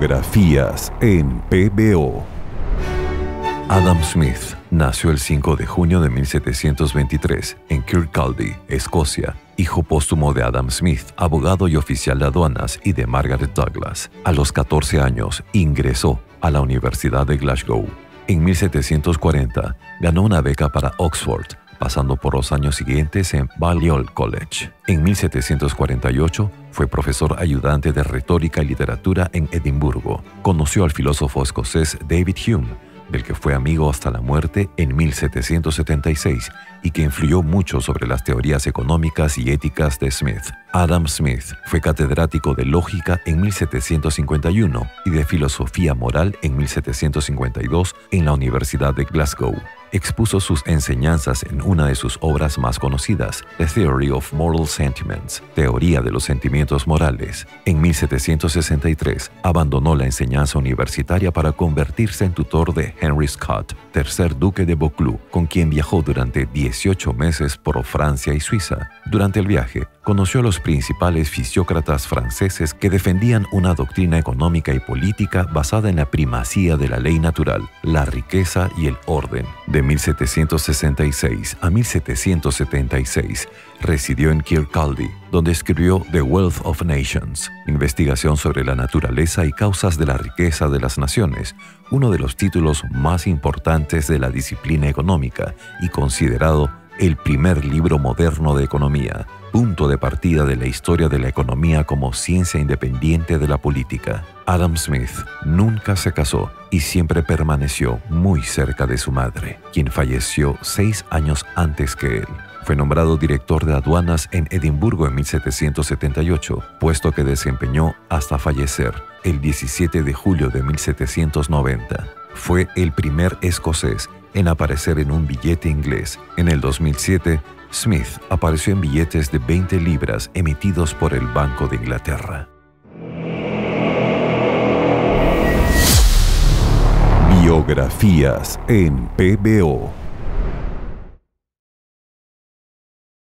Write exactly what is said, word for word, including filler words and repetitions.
Biografías en P B O. Adam Smith nació el cinco de junio de mil setecientos veintitrés en Kirkcaldy, Escocia, hijo póstumo de Adam Smith, abogado y oficial de aduanas, y de Margaret Douglas. A los catorce años ingresó a la Universidad de Glasgow. En mil setecientos cuarenta ganó una beca para Oxford, pasando por los años siguientes en Balliol College. En mil setecientos cuarenta y ocho fue profesor ayudante de retórica y literatura en Edimburgo. Conoció al filósofo escocés David Hume, del que fue amigo hasta la muerte en mil setecientos setenta y seis y que influyó mucho sobre las teorías económicas y éticas de Smith. Adam Smith fue catedrático de lógica en mil setecientos cincuenta y uno y de filosofía moral en mil setecientos cincuenta y dos en la Universidad de Glasgow. Expuso sus enseñanzas en una de sus obras más conocidas, The Theory of Moral Sentiments, Teoría de los Sentimientos Morales. En mil setecientos sesenta y tres abandonó la enseñanza universitaria para convertirse en tutor de Henry Scott, tercer duque de Buccleuch, con quien viajó durante dieciocho meses por Francia y Suiza. Durante el viaje, conoció a los principales fisiócratas franceses que defendían una doctrina económica y política basada en la primacía de la ley natural, la riqueza y el orden. De mil setecientos sesenta y seis a mil setecientos setenta y seis residió en Kirkcaldy, donde escribió The Wealth of Nations, investigación sobre la naturaleza y causas de la riqueza de las naciones, uno de los títulos más importantes de la disciplina económica y considerado el primer libro moderno de economía, punto de partida de la historia de la economía como ciencia independiente de la política. Adam Smith nunca se casó y siempre permaneció muy cerca de su madre, quien falleció seis años antes que él. Fue nombrado director de aduanas en Edimburgo en mil setecientos setenta y ocho, puesto que desempeñó hasta fallecer el diecisiete de julio de mil setecientos noventa. Fue el primer escocés en aparecer en un billete inglés. En el dos mil siete, Smith apareció en billetes de veinte libras emitidos por el Banco de Inglaterra. Biografías en P B O.